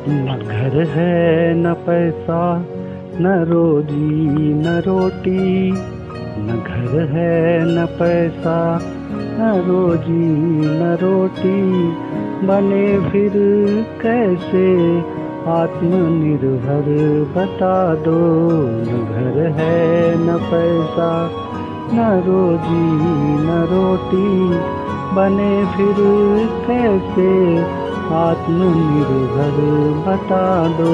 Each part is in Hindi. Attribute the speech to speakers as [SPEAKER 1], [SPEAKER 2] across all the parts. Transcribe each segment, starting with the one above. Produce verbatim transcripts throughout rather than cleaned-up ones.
[SPEAKER 1] न घर है न पैसा न रोजी न रोटी, न घर है न पैसा न रोजी न रोटी, बने फिर कैसे आत्मनिर्भर बता दो। न घर है न पैसा न रोजी न रोटी, बने फिर कैसे आत्मनिर्भर बता दो।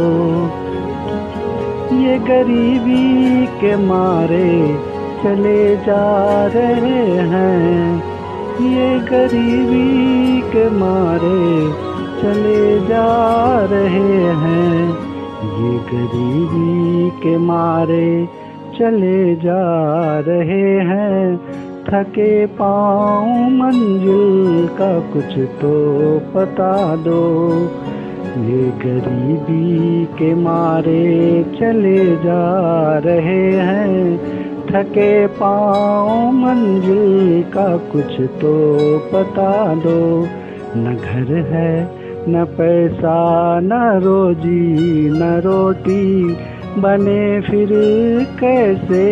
[SPEAKER 1] ये गरीबी के मारे चले जा रहे हैं, ये गरीबी के मारे चले जा रहे हैं, ये गरीबी के मारे चले जा रहे हैं। थके पाँव मंजिल का कुछ तो पता दो। ये गरीबी के मारे चले जा रहे हैं, थके पाँव मंजिल का कुछ तो पता दो। न घर है न पैसा न रोजी न रोटी, बने फिर कैसे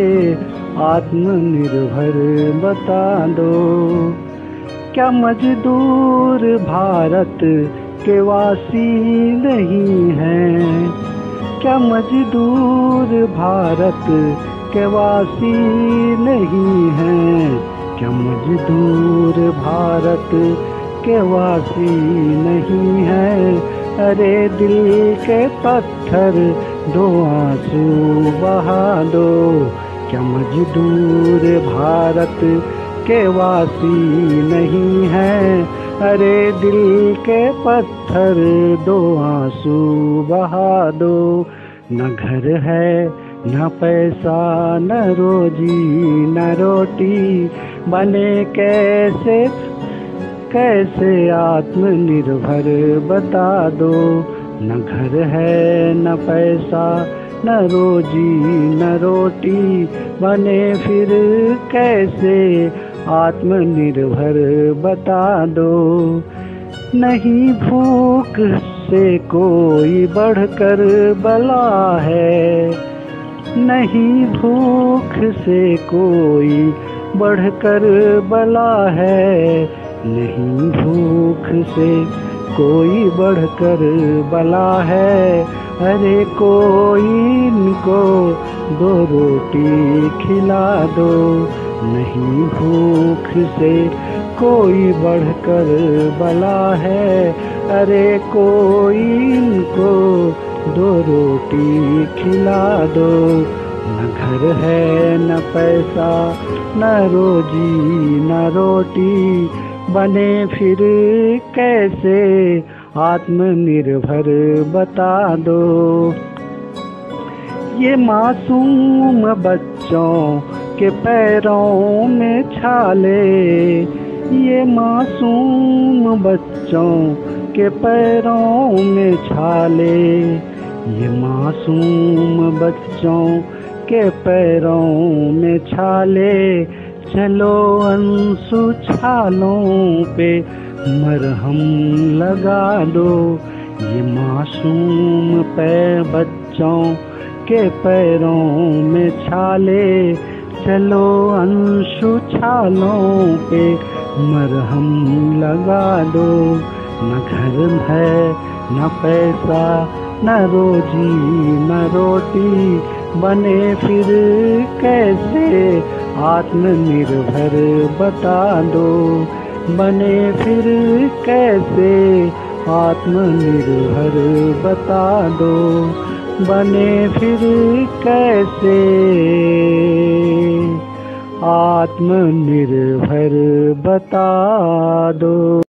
[SPEAKER 1] आत्मनिर्भर बता दो। क्या मजदूर भारत के वासी नहीं हैं? क्या मजदूर भारत के वासी नहीं हैं? क्या मजदूर भारत के वासी नहीं हैं? अरे दिल के पत्थर दो आंसू बहा दो। क्या मजदूर भारत के वासी नहीं हैं? अरे दिल के पत्थर दो आंसू बहा दो। न घर है न पैसा न रोजी न रोटी, बने कैसे कैसे आत्मनिर्भर बता दो। न घर है न पैसा न रोजी न रोटी, बने फिर कैसे आत्मनिर्भर बता दो। नहीं भूख से कोई बढ़कर बला है, नहीं भूख से कोई बढ़कर बला है, नहीं भूख से कोई बढ़कर बला है। अरे कोई इनको दो रोटी खिला दो। नहीं भूख से कोई बढ़कर बला है, अरे कोई इनको दो रोटी खिला दो। न घर है न पैसा न रोजी न रोटी, बने फिर कैसे आत्मनिर्भर बता दो। ये मासूम बच्चों के पैरों में छाले, ये मासूम बच्चों के पैरों में छाले, ये मासूम बच्चों के पैरों में छाले। चलो अंसु छालों पे मरहम लगा दो। ये मासूम पैर बच्चों के पैरों में छाले, चलो अंशु छालों पे मरहम लगा दो। न घर है न पैसा न रोजी न रोटी, बने फिर कैसे आत्मनिर्भर बता दो। बने फिर कैसे आत्मनिर्भर बता दो। बने फिर कैसे आत्मनिर्भर बता दो।